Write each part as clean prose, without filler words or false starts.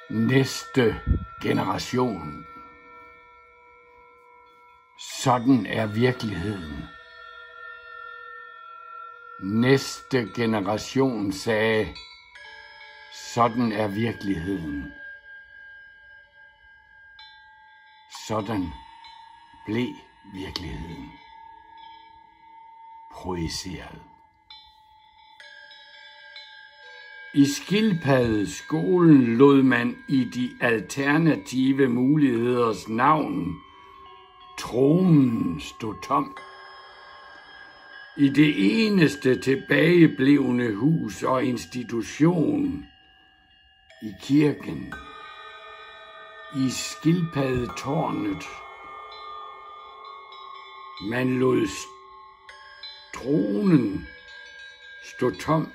Næste generation. Sådan er virkeligheden. Næste generation sagde, sådan er virkeligheden. Sådan blev virkeligheden projiceret. I skildpaddeskolen lod man i de alternative muligheders navn tronen stå tom. I det eneste tilbageblevne hus og institution, i kirken, i skildpaddetårnet, man lod tronen stå tom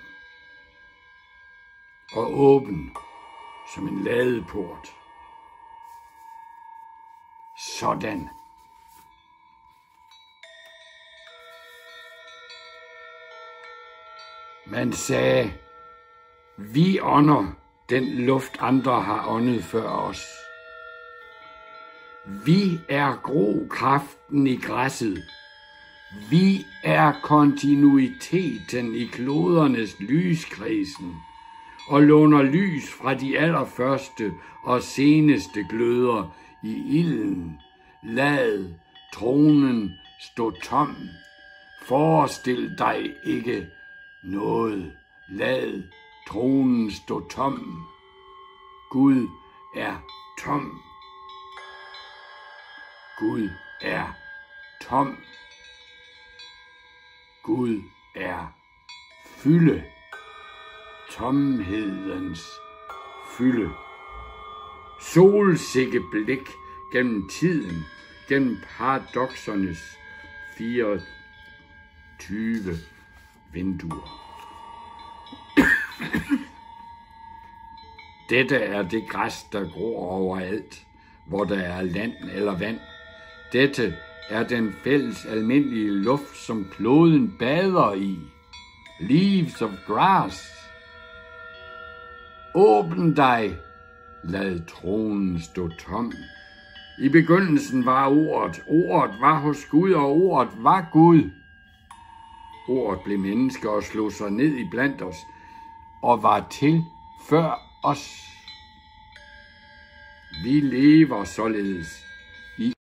og åben som en ladeport. Sådan. Man sagde, vi ånder den luft, andre har åndet før os. Vi er grokraften i græsset. Vi er kontinuiteten i klodernes lyskredsen og låner lys fra de allerførste og seneste gløder i ilden. Lad tronen stå tom. Forestil dig ikke noget. Lad tronen stå tom. Gud er tom. Gud er tom. Gud er fylde. Tomhedens fylde. Solsikkeblik gennem tiden, gennem paradoksernes 24 vinduer. Dette er det græs, der gror overalt, hvor der er land eller vand. Dette er den fælles almindelige luft, som kloden bader i. Leaves of grass. Åbn dig, lad tronen stå tom. I begyndelsen var ordet. Ordet var hos Gud, og ordet var Gud. Ordet blev menneske og slog sig ned i blandt os, og var til før os. Vi lever således